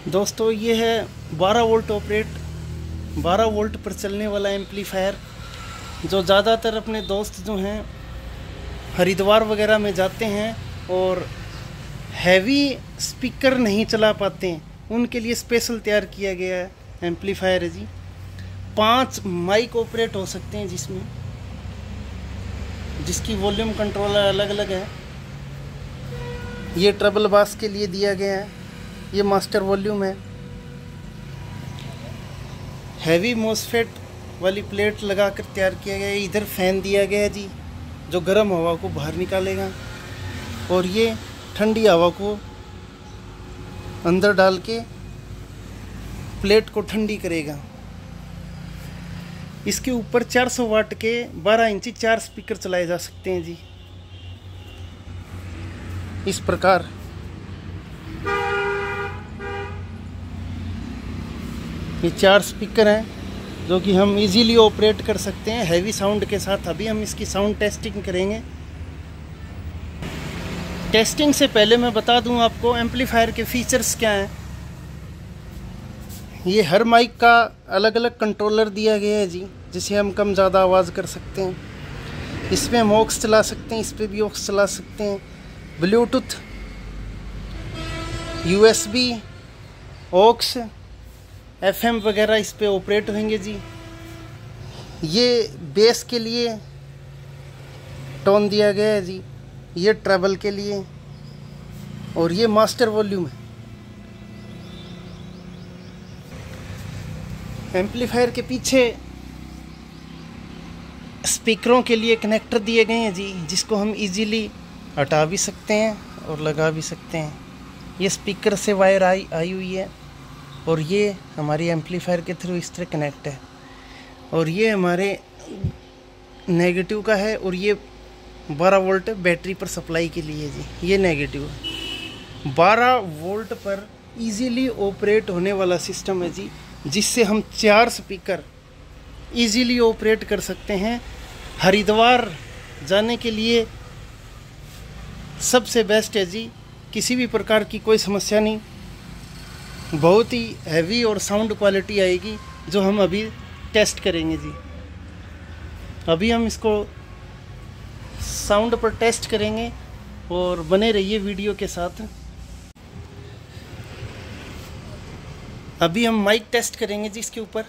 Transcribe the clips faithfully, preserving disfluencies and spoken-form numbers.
दोस्तों ये है बारह वोल्ट ऑपरेट बारह वोल्ट पर चलने वाला एम्पलीफायर, जो ज़्यादातर अपने दोस्त जो हैं हरिद्वार वगैरह में जाते हैं और हैवी स्पीकर नहीं चला पाते हैं, उनके लिए स्पेशल तैयार किया गया है एम्पलीफायर है जी। पांच माइक ऑपरेट हो सकते हैं जिसमें, जिसकी वॉल्यूम कंट्रोलर अलग अलग है। ये ट्रबल बास के लिए दिया गया है, ये मास्टर वॉल्यूम है। हैवी मॉसफेट वाली प्लेट लगाकर तैयार किया गया है। इधर फैन दिया गया है जी, जो गर्म हवा को बाहर निकालेगा और ये ठंडी हवा को अंदर डाल के प्लेट को ठंडी करेगा। इसके ऊपर चार सौ वाट के बारह इंची चार स्पीकर चलाए जा सकते हैं जी। इस प्रकार ये चार स्पीकर हैं जो कि हम इजीली ऑपरेट कर सकते हैं हैवी साउंड के साथ। अभी हम इसकी साउंड टेस्टिंग करेंगे। टेस्टिंग से पहले मैं बता दूं आपको एम्पलीफायर के फीचर्स क्या हैं। ये हर माइक का अलग अलग कंट्रोलर दिया गया है जी, जिसे हम कम ज़्यादा आवाज़ कर सकते हैं। इसमें हम ऑक्स चला सकते हैं, इस पर भी ऑक्स चला सकते हैं। ब्लूटूथ, यूएसबी, ऑक्स, एफएम वगैरह इस पे ऑपरेट होंगे जी। ये बेस के लिए टोन दिया गया है जी, ये ट्रेबल के लिए, और ये मास्टर वॉल्यूम है। एम्पलीफायर के पीछे स्पीकरों के लिए कनेक्टर दिए गए हैं जी, जिसको हम इजीली हटा भी सकते हैं और लगा भी सकते हैं। ये स्पीकर से वायर आई आई हुई है और ये हमारी एम्पलीफायर के थ्रू इस तरह कनेक्ट है। और ये हमारे नेगेटिव का है और ये बारह वोल्ट बैटरी पर सप्लाई के लिए जी, ये नेगेटिव है। बारह वोल्ट पर इजीली ऑपरेट होने वाला सिस्टम है जी, जिससे हम चार स्पीकर इजीली ऑपरेट कर सकते हैं। हरिद्वार जाने के लिए सबसे बेस्ट है जी, किसी भी प्रकार की कोई समस्या नहीं, बहुत ही हैवी और साउंड क्वालिटी आएगी, जो हम अभी टेस्ट करेंगे जी। अभी हम इसको साउंड पर टेस्ट करेंगे और बने रहिए वीडियो के साथ। अभी हम माइक टेस्ट करेंगे जी इसके ऊपर।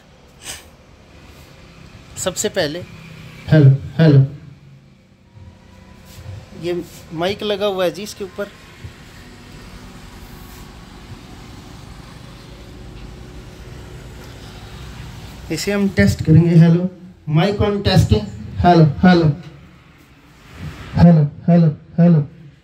सबसे पहले हेलो हेलो ये माइक लगा हुआ है जी इसके ऊपर। इसे हम टेस्ट करेंगे। Hello, mic on testing. Hello hello hello hello hello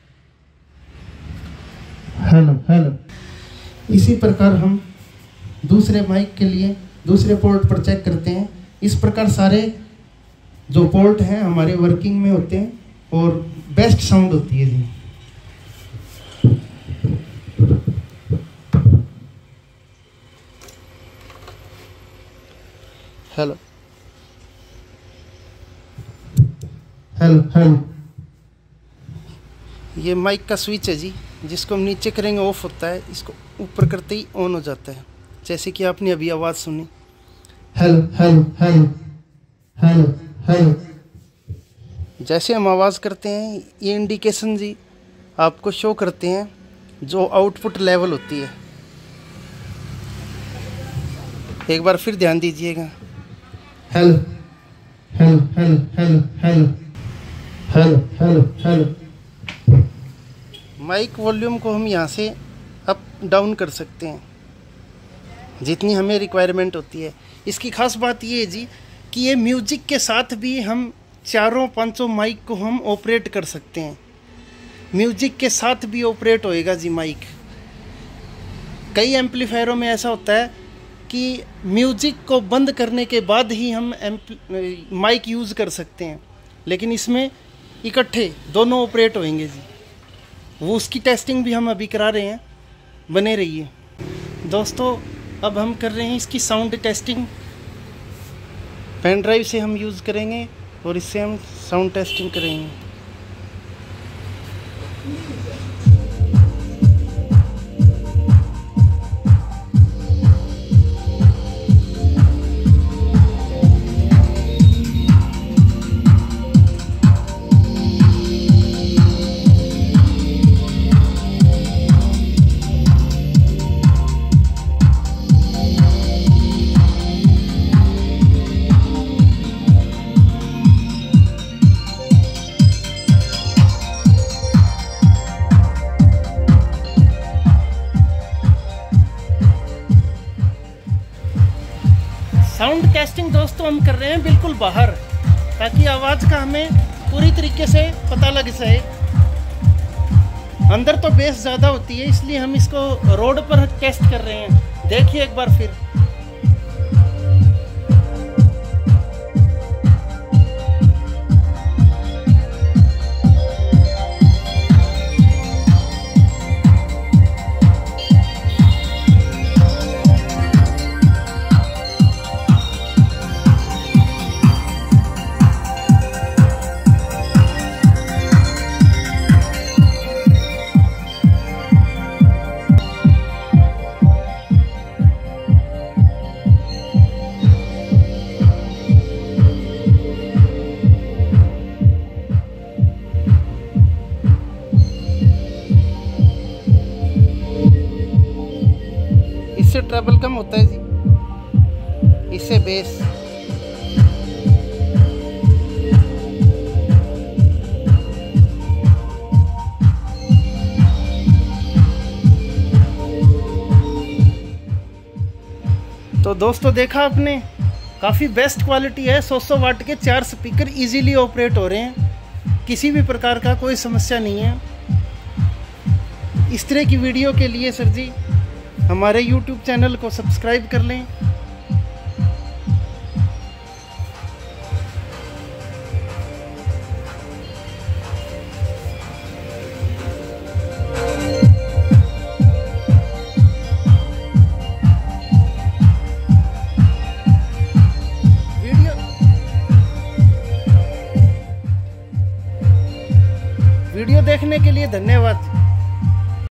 hello hello. इसी प्रकार हम दूसरे माइक के लिए दूसरे पोर्ट पर चेक करते हैं। इस प्रकार सारे जो पोर्ट हैं हमारे वर्किंग में होते हैं और बेस्ट साउंड होती है जी। Hello hello hello. ये माइक का स्विच है जी, जिसको हम नीचे करेंगे ऑफ होता है, इसको ऊपर करते ही ऑन हो जाता है, जैसे कि आपने अभी आवाज़ सुनी। Hello hello hello hello hello. जैसे हम आवाज़ करते हैं ये इंडिकेशन जी आपको शो करते हैं जो आउटपुट लेवल होती है। एक बार फिर ध्यान दीजिएगा। Hello hello hello hello hello hello hello hello. Mic volume को हम यहाँ से अप डाउन कर सकते हैं जितनी हमें रिक्वायरमेंट होती है। इसकी खास बात ये है जी कि ये म्यूजिक के साथ भी हम चारों पांचों माइक को हम ऑपरेट कर सकते हैं। म्यूजिक के साथ भी ऑपरेट होएगा जी माइक। कई एम्पलीफायरों में ऐसा होता है कि म्यूजिक को बंद करने के बाद ही हम माइक यूज़ कर सकते हैं, लेकिन इसमें इकट्ठे दोनों ऑपरेट होंगे जी। वो उसकी टेस्टिंग भी हम अभी करा रहे हैं, बने रहिए दोस्तों। अब हम कर रहे हैं इसकी साउंड टेस्टिंग। पेन ड्राइव से हम यूज़ करेंगे और इससे हम साउंड टेस्टिंग करेंगे। साउंड टेस्टिंग दोस्तों हम कर रहे हैं बिल्कुल बाहर, ताकि आवाज़ का हमें पूरी तरीके से पता लग जाए। अंदर तो बेस ज़्यादा होती है, इसलिए हम इसको रोड पर टेस्ट कर रहे हैं। देखिए एक बार फिर। इससे ट्रबल कम होता है जी, इससे बेस। तो दोस्तों देखा आपने, काफ़ी बेस्ट क्वालिटी है। सौ सौ वाट के चार स्पीकर इजीली ऑपरेट हो रहे हैं, किसी भी प्रकार का कोई समस्या नहीं है। इस तरह की वीडियो के लिए सर जी हमारे यूट्यूब चैनल को सब्सक्राइब कर लें। वीडियो वीडियो देखने के लिए धन्यवाद।